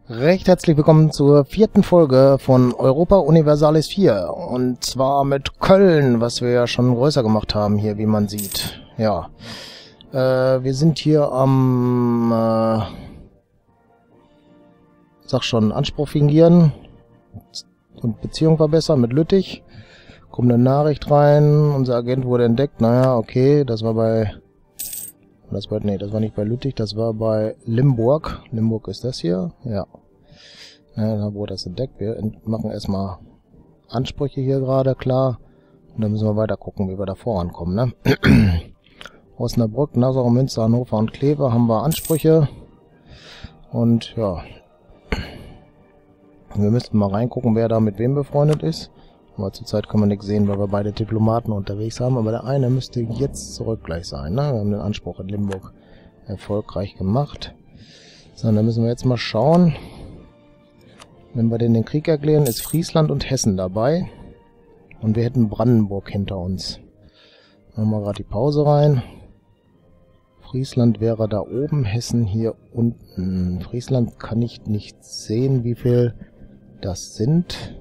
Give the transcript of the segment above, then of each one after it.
Recht herzlich willkommen zur 4. Folge von Europa Universalis 4. Und zwar mit Köln, was wir ja schon größer gemacht haben hier, wie man sieht. Ja. Wir sind hier am, sag schon, Anspruch fingieren und Beziehung verbessern mit Lüttich. Kommt eine Nachricht rein, unser Agent wurde entdeckt. Naja, okay, das war bei... das war nicht bei Lüttich, das war bei Limburg. Limburg ist das hier, ja. Ja, dann wurde das entdeckt. Wir machen erstmal Ansprüche hier gerade, klar. Und dann müssen wir weiter gucken, wie wir da vorankommen, ne? Osnabrück, Nassau, Münster, Hannover und Kleve haben wir Ansprüche. Und ja, wir müssten mal reingucken, wer da mit wem befreundet ist. Aber zurzeit können wir nichts sehen, weil wir beide Diplomaten unterwegs haben. Aber der eine müsste jetzt zurück gleich sein, ne? Wir haben den Anspruch in Limburg erfolgreich gemacht. So, dann müssen wir jetzt mal schauen. Wenn wir den Krieg erklären, ist Friesland und Hessen dabei. Und wir hätten Brandenburg hinter uns. Machen wir gerade die Pause rein. Friesland wäre da oben, Hessen hier unten. Friesland kann ich nicht sehen, wie viel das sind.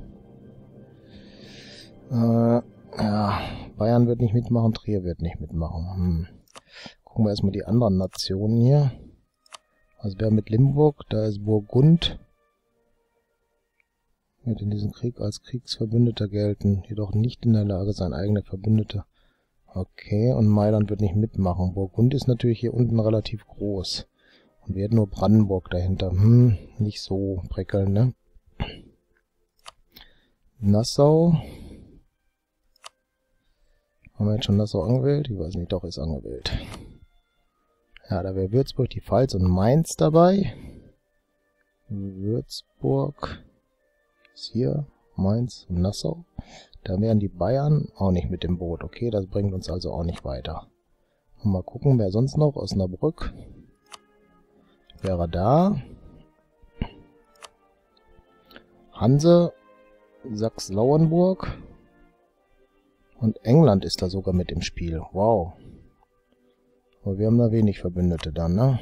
Ja, Bayern wird nicht mitmachen, Trier wird nicht mitmachen. Gucken wir erstmal die anderen Nationen hier. Also wer mit Limburg, da ist Burgund. Wird in diesem Krieg als Kriegsverbündeter gelten, jedoch nicht in der Lage, seine eigene Verbündete. Okay, und Mailand wird nicht mitmachen. Burgund ist natürlich hier unten relativ groß. Und wir hätten nur Brandenburg dahinter. Nicht so prickelnd, ne? Nassau. Haben wir jetzt schon Nassau angewählt? Ich weiß nicht, doch, ist angewählt. Ja, da wäre Würzburg, die Pfalz und Mainz dabei. Würzburg ist hier, Mainz und Nassau. Da wären die Bayern auch nicht mit dem Boot. Okay, das bringt uns also auch nicht weiter. Und mal gucken, wer sonst noch. Osnabrück wäre da. Hanse, Sachsen-Lauenburg. Und England ist da sogar mit im Spiel. Wow. Aber wir haben da wenig Verbündete dann, ne?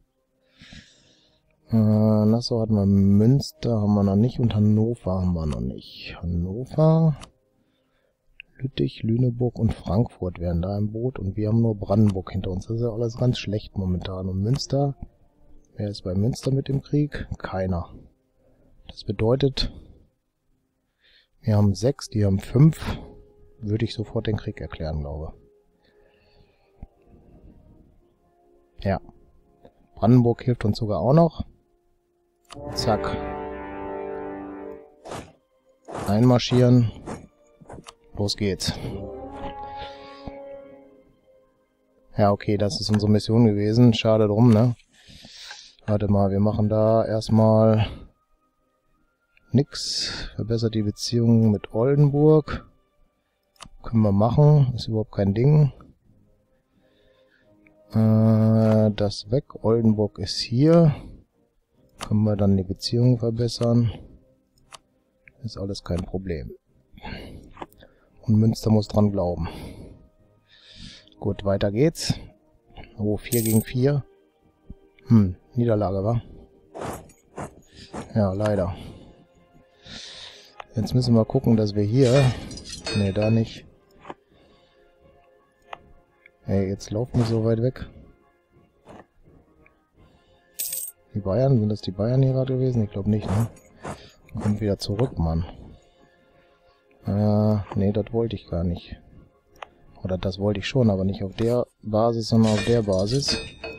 Nassau hatten wir, Münster haben wir noch nicht und Hannover haben wir noch nicht. Hannover, Lüttich, Lüneburg und Frankfurt wären da im Boot und wir haben nur Brandenburg hinter uns. Das ist ja alles ganz schlecht momentan. Und Münster, wer ist bei Münster mit im Krieg? Keiner. Das bedeutet, wir haben 6, die haben 5. Würde ich sofort den Krieg erklären, glaube ich. Ja. Brandenburg hilft uns sogar auch noch. Zack. Einmarschieren. Los geht's. Ja, okay, das ist unsere Mission gewesen. Schade drum, ne? Warte mal, wir machen da erstmal nix. Verbessert die Beziehung mit Oldenburg. Können wir machen. Ist überhaupt kein Ding. Das weg. Oldenburg ist hier. Können wir dann die Beziehung verbessern. Ist alles kein Problem. Und Münster muss dran glauben. Gut, weiter geht's. Oh, 4 gegen 4. Niederlage, wa? Ja, leider. Jetzt müssen wir gucken, dass wir hier... Ne, da nicht. Ey, jetzt laufen wir so weit weg. Die Bayern, sind das die Bayern hier gerade gewesen? Ich glaube nicht, ne? Kommt wieder zurück, Mann. Ne, das wollte ich gar nicht. Oder das wollte ich schon, aber nicht auf der Basis, sondern auf der Basis.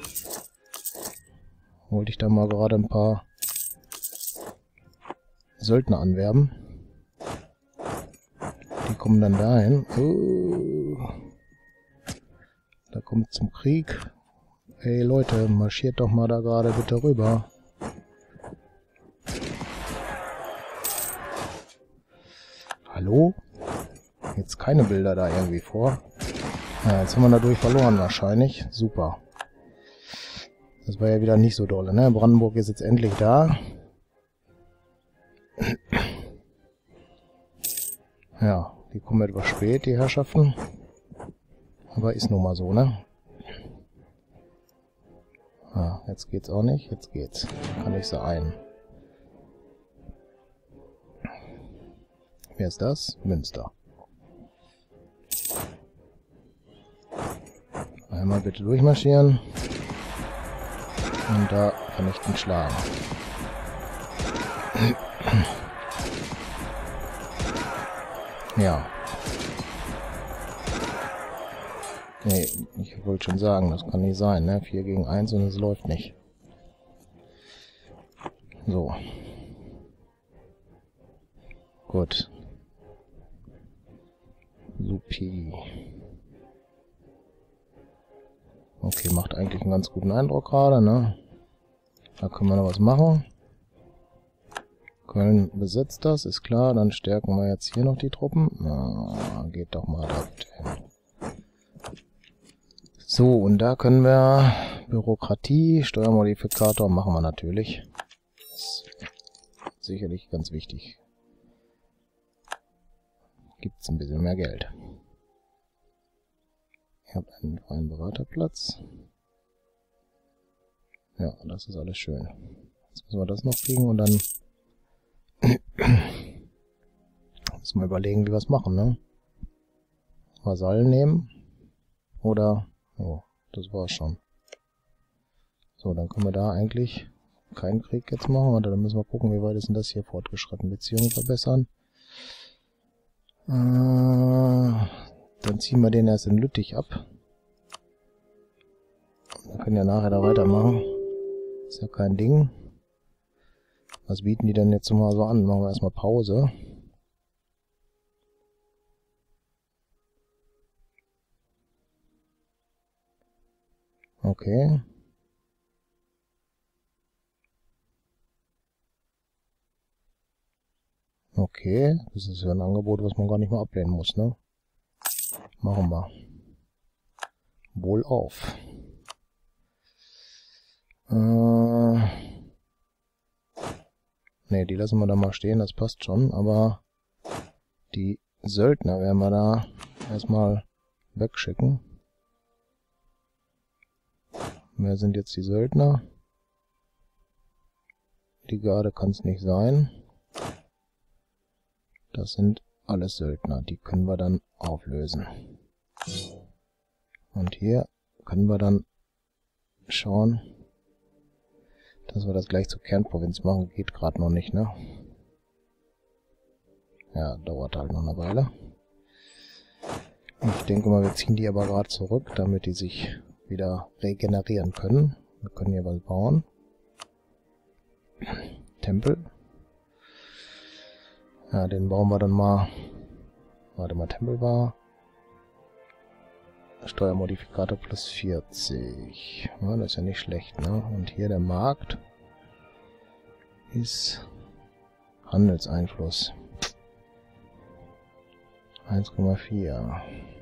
Wollte ich da mal gerade ein paar Söldner anwerben. Die kommen dann dahin. Da kommt zum Krieg. Hey Leute, marschiert doch mal da gerade bitte rüber. Hallo? Jetzt keine Bilder da irgendwie vor. Ja, jetzt haben wir dadurch verloren wahrscheinlich. Super. Das war ja wieder nicht so dolle, ne? Brandenburg ist jetzt endlich da. Ja, die kommen etwas spät, die Herrschaften. Aber ist nun mal so, ne? Ah, jetzt geht's auch nicht. Jetzt geht's. Kann ich sie ein. Wer ist das? Münster. Einmal bitte durchmarschieren. Und da vernichtend schlagen. Ja. Nee, ich wollte schon sagen, das kann nicht sein, ne? 4 gegen 1 und es läuft nicht. So. Gut. Supi. Okay, macht eigentlich einen ganz guten Eindruck gerade, ne? Da können wir noch was machen. Köln besetzt das, ist klar. Dann stärken wir jetzt hier noch die Truppen. Na, geht doch mal da hin. So, und da können wir Bürokratie, Steuermodifikator machen wir natürlich. Das ist sicherlich ganz wichtig. Gibt es ein bisschen mehr Geld. Ich habe einen freien Beraterplatz. Ja, das ist alles schön. Jetzt müssen wir das noch kriegen und dann müssen wir überlegen, wie wir es machen, ne? Vasallen nehmen. Oder, oh, das war's schon. So, dann können wir da eigentlich keinen Krieg jetzt machen. Oder dann müssen wir gucken, wie weit ist denn das hier fortgeschritten. Beziehungen verbessern. Dann ziehen wir den erst in Lüttich ab. Wir können ja nachher da weitermachen. Ist ja kein Ding. Was bieten die denn jetzt mal so an? Machen wir erstmal Pause. Okay. Okay, das ist ja ein Angebot, was man gar nicht mehr ablehnen muss, ne? Machen wir. Wohl auf. Ne, die lassen wir da mal stehen, das passt schon, aber die Söldner werden wir da erstmal wegschicken. Wer sind jetzt die Söldner? Die Garde kann es nicht sein. Das sind alles Söldner, die können wir dann auflösen. Und hier können wir dann schauen, dass wir das gleich zur Kernprovinz machen. Geht gerade noch nicht, ne? Ja, dauert halt noch eine Weile. Ich denke mal, wir ziehen die aber gerade zurück, damit die sich wieder regenerieren können. Wir können hier was bauen. Tempel. Ja, den bauen wir dann mal. Warte mal, Tempel war. Steuermodifikator plus 40. Ja, das ist ja nicht schlecht, ne? Und hier der Markt ist Handelseinfluss. 1,4.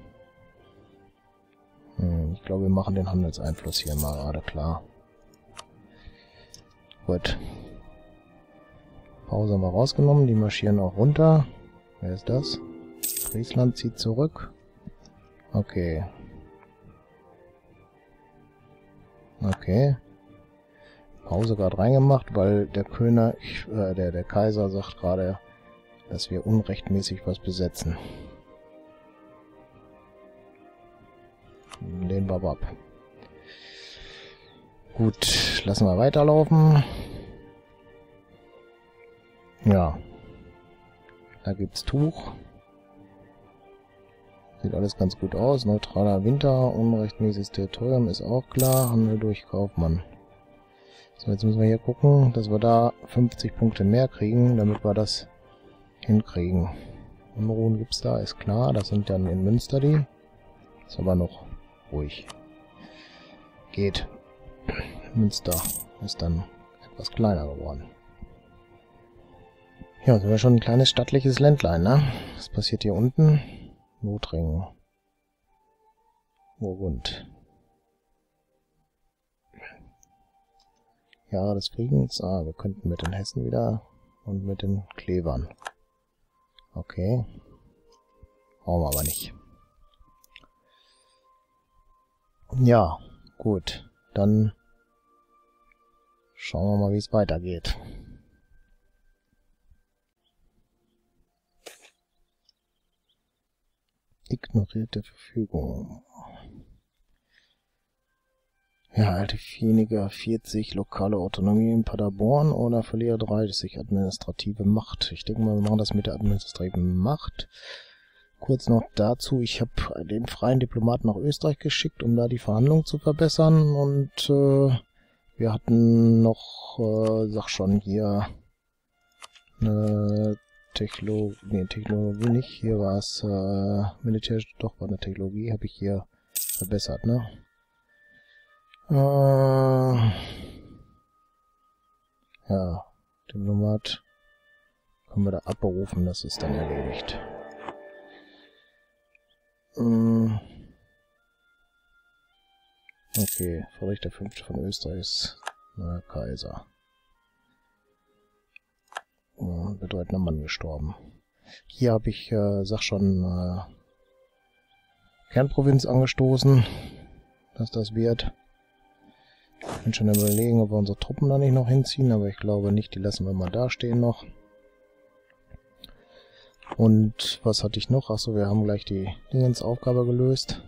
Ich glaube, wir machen den Handelseinfluss hier mal gerade klar. Gut. Pause haben wir rausgenommen. Die marschieren auch runter. Wer ist das? Friesland zieht zurück. Okay. Okay. Pause gerade reingemacht, weil der König, der Kaiser sagt gerade, dass wir unrechtmäßig was besetzen. Lehnen wir aber ab. Gut, lassen wir weiterlaufen. Ja. Da gibt's Tuch. Sieht alles ganz gut aus. Neutraler Winter, unrechtmäßiges Territorium ist auch klar. Handel durch Kaufmann. So, jetzt müssen wir hier gucken, dass wir da 50 Punkte mehr kriegen, damit wir das hinkriegen. Unruhen gibt's da, ist klar. Das sind dann in Münster die. Ist aber noch ruhig. Geht. Münster ist dann etwas kleiner geworden. Ja, sind wir schon ein kleines stattliches Ländlein, ne? Was passiert hier unten? Lothringen. Burgund. Jahre des Friedens. Ah, wir könnten mit den Hessen wieder und mit den Klevern. Okay. Brauchen wir aber nicht. Ja, gut. Dann schauen wir mal, wie es weitergeht. Ignorierte Verfügung. Ja, alte Viehniger 40, lokale Autonomie in Paderborn oder verliere 30 administrative Macht. Ich denke mal, wir machen das mit der administrativen Macht. Kurz noch dazu, ich habe den freien Diplomaten nach Österreich geschickt, um da die Verhandlungen zu verbessern. Und wir hatten noch, sag schon, hier eine Technologie nicht. Hier war es militärisch, doch bei der Technologie habe ich hier verbessert, ne? Ja, Diplomat können wir da abberufen, das ist dann erledigt. Okay, Friedrich der V. von Österreich ist neuer Kaiser. Bedeutender Mann gestorben. Hier habe ich, sag schon, Kernprovinz angestoßen, dass das wird. Ich bin schon überlegen, ob wir unsere Truppen da nicht noch hinziehen, aber ich glaube nicht, die lassen wir mal da stehen noch. Und was hatte ich noch? Achso, wir haben gleich die Dingensaufgabe gelöst.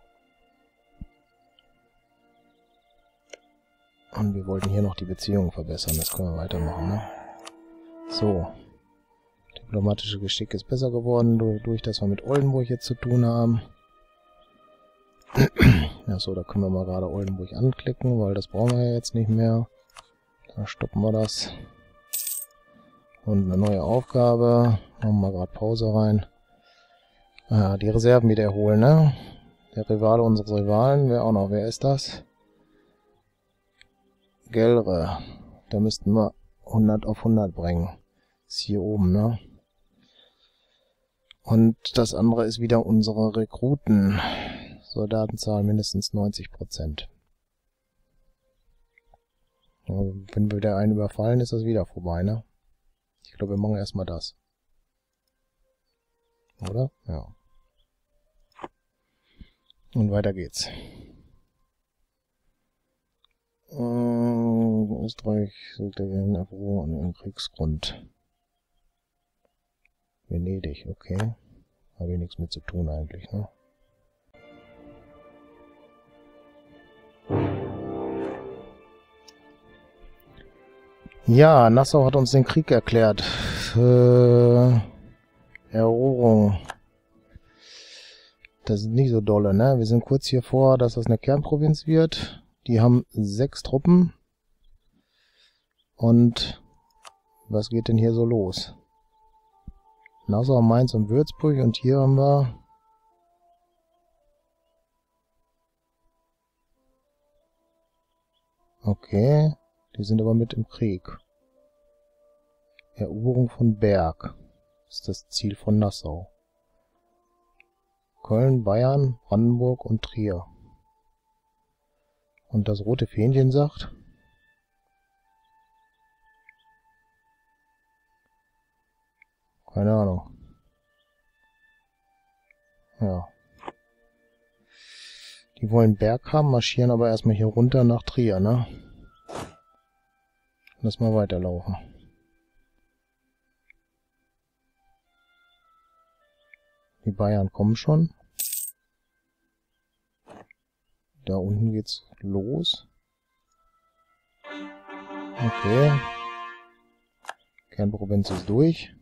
Und wir wollten hier noch die Beziehungen verbessern, das können wir weitermachen, ne? So. Diplomatische Geschick ist besser geworden, durch dass wir mit Oldenburg jetzt zu tun haben. Achso, da können wir mal gerade Oldenburg anklicken, weil das brauchen wir ja jetzt nicht mehr. Da stoppen wir das. Und eine neue Aufgabe. Machen wir gerade Pause rein. Die Reserven wieder erholen, ne? Der Rivale unseres Rivalen. Wer auch noch? Wer ist das? Gelre. Da müssten wir 100 auf 100 bringen. Ist hier oben, ne? Und das andere ist wieder unsere Rekruten. Soldatenzahl mindestens 90%. Wenn wir wieder einen überfallen, ist das wieder vorbei, ne? Ich glaube, wir machen erstmal das. Oder? Ja. Und weiter geht's. Österreich liegt in Euro und im Kriegsgrund. Venedig, okay. Habe ich nichts mit zu tun eigentlich, ne? Ja, Nassau hat uns den Krieg erklärt. Eroberung. Das ist nicht so dolle, ne? Wir sind kurz hier vor, dass das eine Kernprovinz wird. Die haben 6 Truppen. Und was geht denn hier so los? Nassau, Mainz und Würzburg. Und hier haben wir... Okay. Die sind aber mit im Krieg. Eroberung von Berg ist das Ziel von Nassau. Köln, Bayern, Brandenburg und Trier. Und das rote Fähnchen sagt... Keine Ahnung. Ja. Die wollen Berg haben, marschieren aber erstmal hier runter nach Trier, ne? Lass mal weiterlaufen. Die Bayern kommen schon. Da unten geht's los. Okay. Kernprovinz ist durch.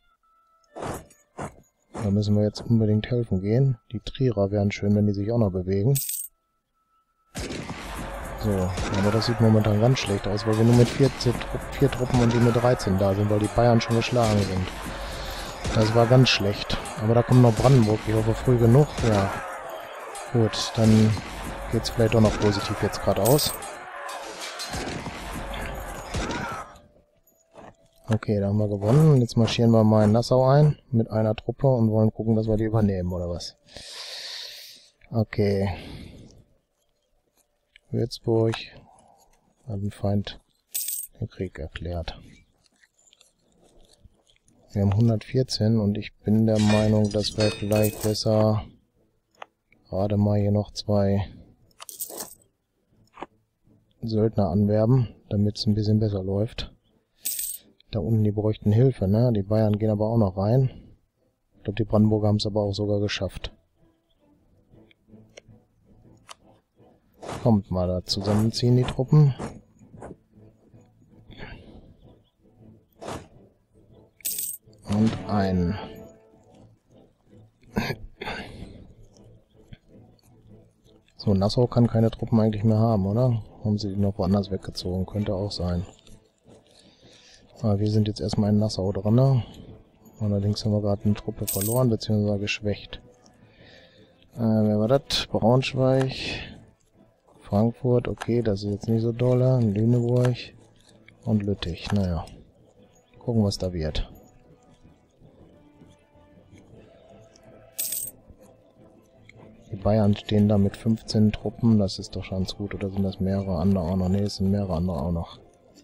Da müssen wir jetzt unbedingt helfen gehen. Die Trierer wären schön, wenn die sich auch noch bewegen. So, aber das sieht momentan ganz schlecht aus, weil wir nur mit 4 Truppen und die mit 13 da sind, weil die Bayern schon geschlagen sind. Das war ganz schlecht. Aber da kommt noch Brandenburg, ich hoffe früh genug. Ja, gut, dann geht's vielleicht doch noch positiv jetzt gerade aus. Okay, da haben wir gewonnen. Jetzt marschieren wir mal in Nassau ein mit einer Truppe und wollen gucken, dass wir die übernehmen, oder was? Okay. Würzburg hat den Feind den Krieg erklärt. Wir haben 114 und ich bin der Meinung, dass wir vielleicht besser gerade mal hier noch 2 Söldner anwerben, damit es ein bisschen besser läuft. Da unten, die bräuchten Hilfe, ne? Die Bayern gehen aber auch noch rein. Ich glaube, die Brandenburger haben es aber auch sogar geschafft. Kommt mal da zusammenziehen, die Truppen. Und ein. So, Nassau kann keine Truppen eigentlich mehr haben, oder? Haben sie die noch woanders weggezogen? Könnte auch sein. Aber wir sind jetzt erstmal in Nassau drin, ne? Allerdings haben wir gerade eine Truppe verloren, beziehungsweise geschwächt. Wer war das? Braunschweig. Frankfurt, okay, das ist jetzt nicht so dolle. Lüneburg und Lüttich, naja. Gucken, was da wird. Die Bayern stehen da mit 15 Truppen, das ist doch ganz gut. Oder sind das mehrere andere auch noch? Ne, es sind mehrere andere auch noch.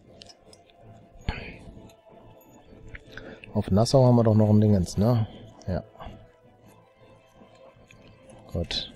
Auf Nassau haben wir doch noch ein Dingens, ne? Ja. Gut.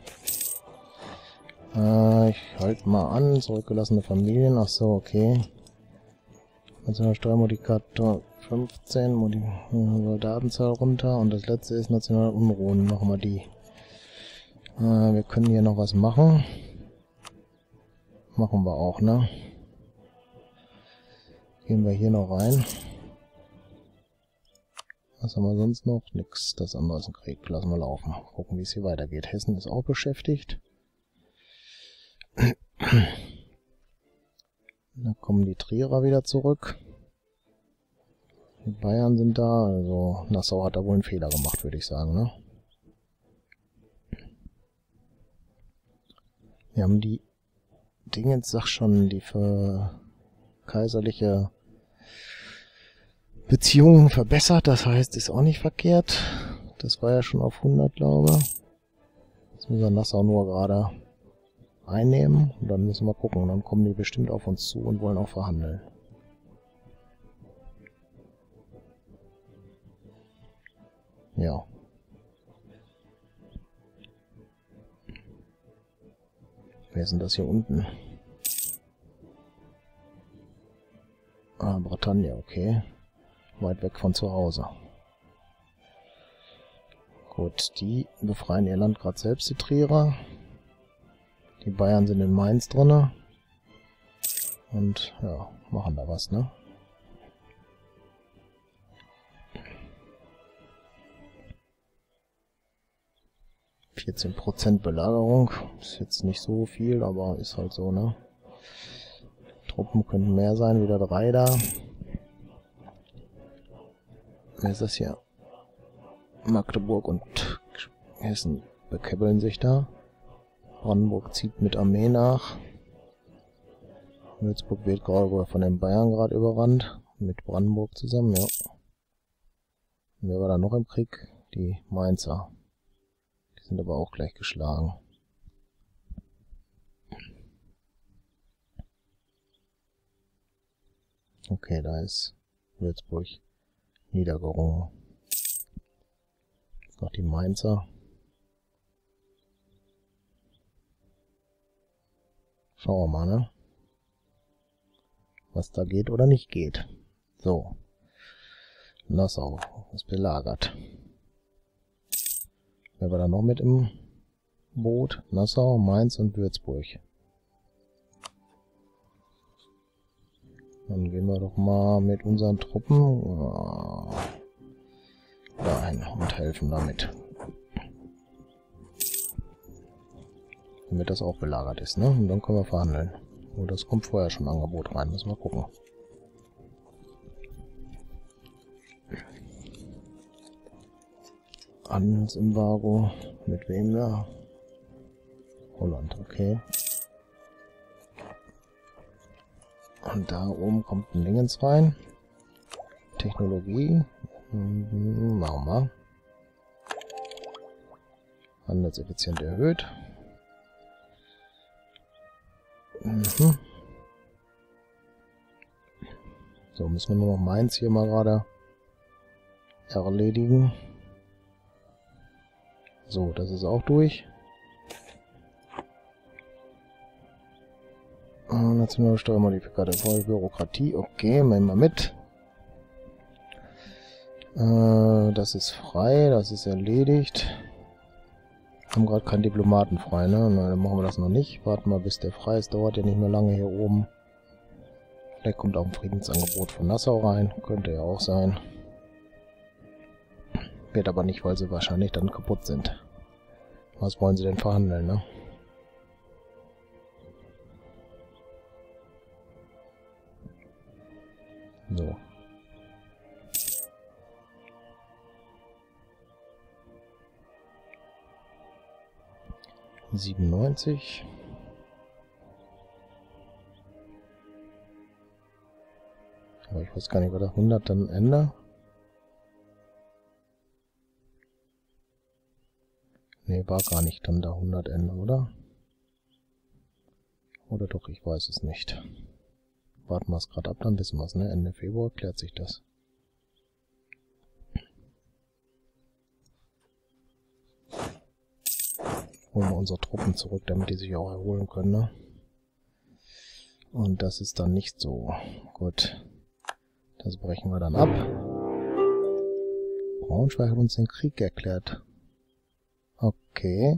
Ich halte mal an. Zurückgelassene Familien. Ach so, okay. Nationaler Steuermodifikator 15. Soldatenzahl runter. Und das letzte ist nationale Unruhen. Machen wir die. Wir können hier noch was machen. Machen wir auch, ne? Gehen wir hier noch rein. Was haben wir sonst noch? Nix. Das andere ist ein Krieg. Lassen wir laufen. Gucken, wie es hier weitergeht. Hessen ist auch beschäftigt. Da kommen die Trierer wieder zurück. Die Bayern sind da. Also Nassau hat da wohl einen Fehler gemacht, würde ich sagen, ne? Wir haben die Dingens, sag schon, die für kaiserliche Beziehungen verbessert, das heißt, ist auch nicht verkehrt. Das war ja schon auf 100, glaube ich. Jetzt müssen wir Nassau nur gerade einnehmen und dann müssen wir gucken. Dann kommen die bestimmt auf uns zu und wollen auch verhandeln. Ja. Wer ist denn das hier unten? Ah, Bretagne, okay. Weit weg von zu Hause. Gut, die befreien ihr Land gerade selbst, die Trierer. Die Bayern sind in Mainz drinne. Und ja, machen da was, ne? %% Belagerung. Ist jetzt nicht so viel, aber ist halt so, ne? Truppen könnten mehr sein, wieder 3 da. Wer ist das hier? Magdeburg und Hessen bekäppeln sich da. Brandenburg zieht mit Armee nach. Würzburg wird gerade von den Bayern gerade überrannt. Mit Brandenburg zusammen, ja. Und wer war da noch im Krieg? Die Mainzer. Die sind aber auch gleich geschlagen. Okay, da ist Würzburg niedergerungen. Jetzt noch die Mainzer. Schauen wir mal, ne? Was da geht oder nicht geht. So. Nassau ist belagert. Wer war da noch mit im Boot? Nassau, Mainz und Würzburg. Dann gehen wir doch mal mit unseren Truppen dahin und helfen damit. Damit das auch belagert ist, ne? Und dann können wir verhandeln. Oh, das kommt vorher schon ein Angebot rein. Müssen wir gucken. Handelsembargo. Mit wem da? Holland, okay. Und da oben kommt ein Dingens rein. Technologie. Machen wir. Handelseffizient erhöht. So, müssen wir nur noch Mainz hier mal gerade erledigen. So, das ist auch durch. Nationale Steuermodifikator, volle Bürokratie, okay, nehmen wir mit. Das ist frei, das ist erledigt. Haben gerade keinen Diplomaten frei, ne? Na, dann machen wir das noch nicht. Warten mal, bis der frei ist. Dauert ja nicht mehr lange hier oben. Vielleicht kommt auch ein Friedensangebot von Nassau rein. Könnte ja auch sein. Wird aber nicht, weil sie wahrscheinlich dann kaputt sind. Was wollen sie denn verhandeln, ne? So. $97. Aber ich weiß gar nicht, war das 100 dann Ende? Ne, war gar nicht dann da 100 Ende, oder? Oder doch, ich weiß es nicht. Warten wir es gerade ab, dann wissen wir es, ne? Ende Februar klärt sich das. Holen wir unsere Truppen zurück, damit die sich auch erholen können, ne? Und das ist dann nicht so. Gut. Das brechen wir dann ab. Braunschweig hat uns den Krieg erklärt. Okay.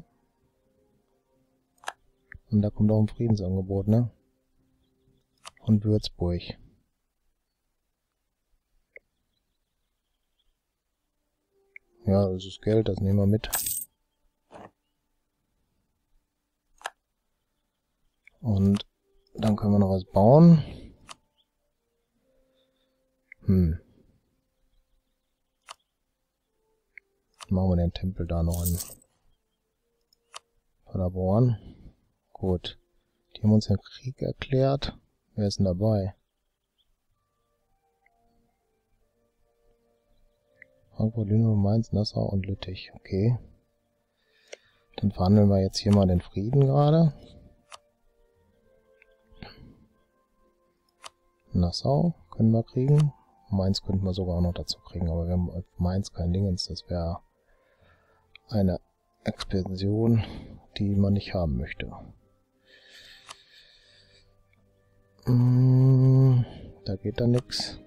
Und da kommt auch ein Friedensangebot, ne? Und Würzburg. Ja, das ist Geld, das nehmen wir mit. Und dann können wir noch was bauen. Machen wir den Tempel da noch in Paderborn. Gut. Die haben uns den Krieg erklärt. Wer ist denn dabei? Frankfurt, Lüneburg, Mainz, Nassau und Lüttich. Okay. Dann verhandeln wir jetzt hier mal den Frieden gerade. Nassau können wir kriegen. Mainz könnten wir sogar auch noch dazu kriegen, aber wir haben auf Mainz kein Dingens. Das wäre eine Expansion, die man nicht haben möchte. Da geht dann nichts.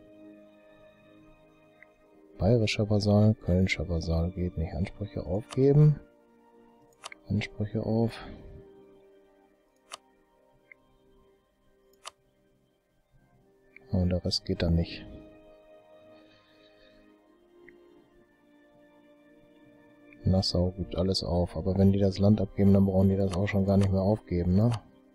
Bayerischer Vasall, Kölnischer Vasall geht nicht. Ansprüche aufgeben. Ansprüche auf. Und der Rest geht dann nicht. Nassau gibt alles auf, aber wenn die das Land abgeben, dann brauchen die das auch schon gar nicht mehr aufgeben, ne?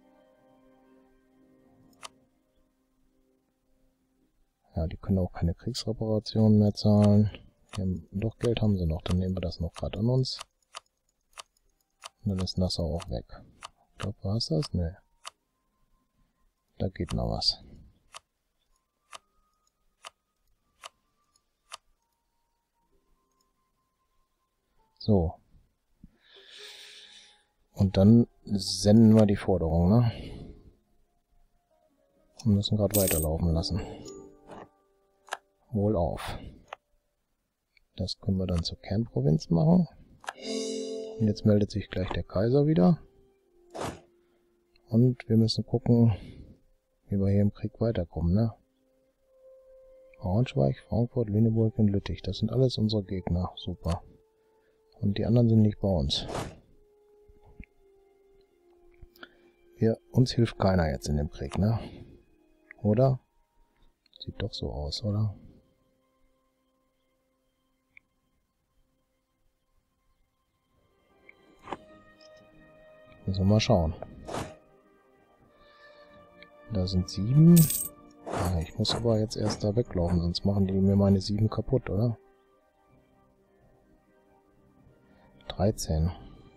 Ja, die können auch keine Kriegsreparationen mehr zahlen. Doch, Geld haben sie noch, dann nehmen wir das noch gerade an uns. Und dann ist Nassau auch weg. Ich glaube, war es das? Ne. Da geht noch was. So. Und dann senden wir die Forderung, ne? Wir müssen gerade weiterlaufen lassen. Wohlauf. Das können wir dann zur Kernprovinz machen. Und jetzt meldet sich gleich der Kaiser wieder. Und wir müssen gucken, wie wir hier im Krieg weiterkommen, ne? Braunschweig, Frankfurt, Lüneburg und Lüttich. Das sind alles unsere Gegner. Super. Und die anderen sind nicht bei uns. Uns hilft keiner jetzt in dem Krieg, ne? Oder? Sieht doch so aus, oder? Müssen wir mal schauen. Da sind 7. Ah, ich muss aber jetzt erst da weglaufen, sonst machen die mir meine 7 kaputt, oder? 13.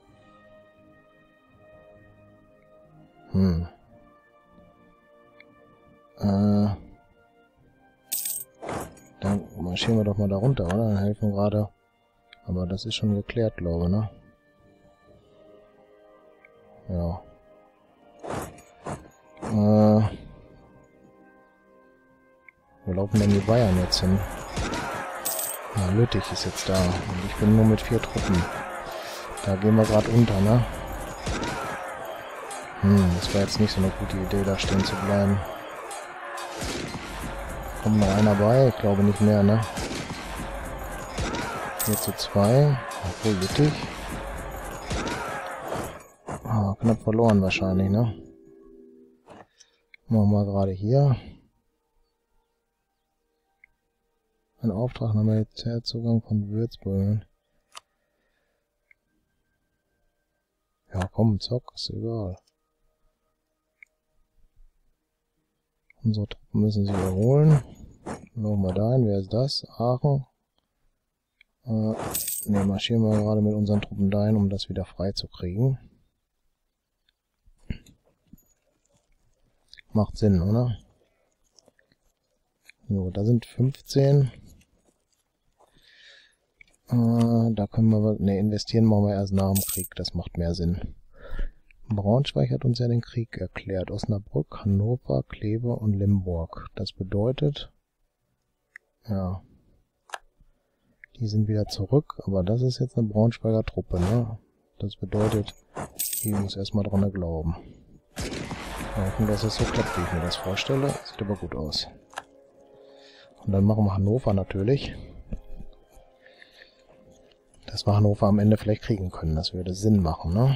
Dann marschieren wir doch mal da runter, oder? Dann helfen gerade. Aber das ist schon geklärt, glaube ich, ne? Ja. Wo laufen denn die Bayern jetzt hin? Ja, Lüttich ist jetzt da. Und ich bin nur mit 4 Truppen. Da gehen wir gerade unter, ne? Das war jetzt nicht so eine gute Idee, da stehen zu bleiben. Kommt noch einer bei? Ich glaube nicht mehr, ne? 4:2. Obwohl Lüttich. knapp verloren wahrscheinlich, ne? Machen wir gerade hier. Ein Auftrag nach Militärzugang von Würzburg. Ja, komm, zock, ist egal. Unsere Truppen müssen sich erholen. Noch mal dahin, wer ist das? Aachen. Ne, marschieren wir gerade mit unseren Truppen dahin, um das wieder frei zu kriegen. Macht Sinn, oder? So, da sind 15. Da können wir... Ne, investieren machen wir erst nach dem Krieg. Das macht mehr Sinn. Braunschweig hat uns ja den Krieg erklärt. Osnabrück, Hannover, Kleve und Limburg. Das bedeutet... Ja... Die sind wieder zurück, aber das ist jetzt eine Braunschweiger Truppe, ne? Das bedeutet, ich muss erstmal dran glauben. Hoffen, dass es so klappt, wie ich mir das vorstelle. Sieht aber gut aus. Und dann machen wir Hannover natürlich. Dass wir Hannover am Ende vielleicht kriegen können. Das würde Sinn machen, ne?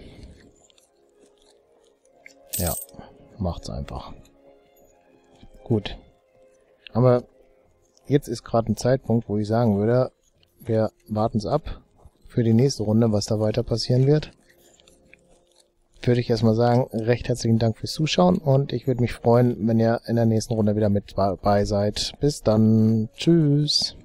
Ja, macht's einfach. Gut. Aber jetzt ist gerade ein Zeitpunkt, wo ich sagen würde, wir warten es ab für die nächste Runde, was da weiter passieren wird. Würde ich erstmal sagen, recht herzlichen Dank fürs Zuschauen und ich würde mich freuen, wenn ihr in der nächsten Runde wieder mit dabei seid. Bis dann. Tschüss.